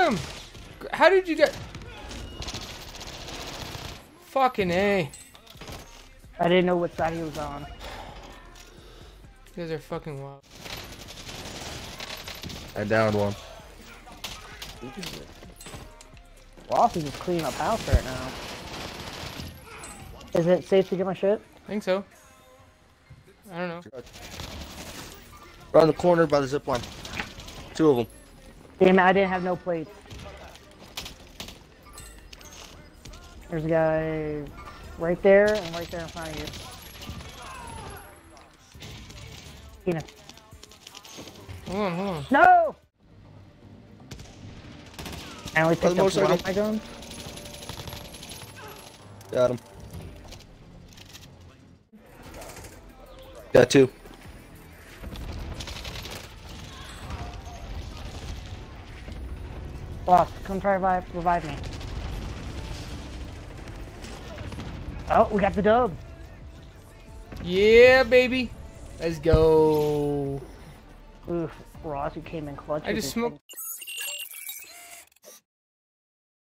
him! How did you get... Fucking A. I didn't know what side he was on. You guys are fucking wild. I downed one. Ross is just cleaning up house right now. Is it safe to get my shit? I think so. I don't know. Around the corner by the zip line. 2 of them. Damn it, I didn't have no plates. There's a guy right there and right there in front of you. Keenan. Hold on, hold on. No! I only picked up one motorcycle. of my guns. Got him. Got 2. Boss, come try to revive me. Oh, we got the dub. Yeah, baby. Let's go. Oof, Ross, you came in clutch. I with just your smoked.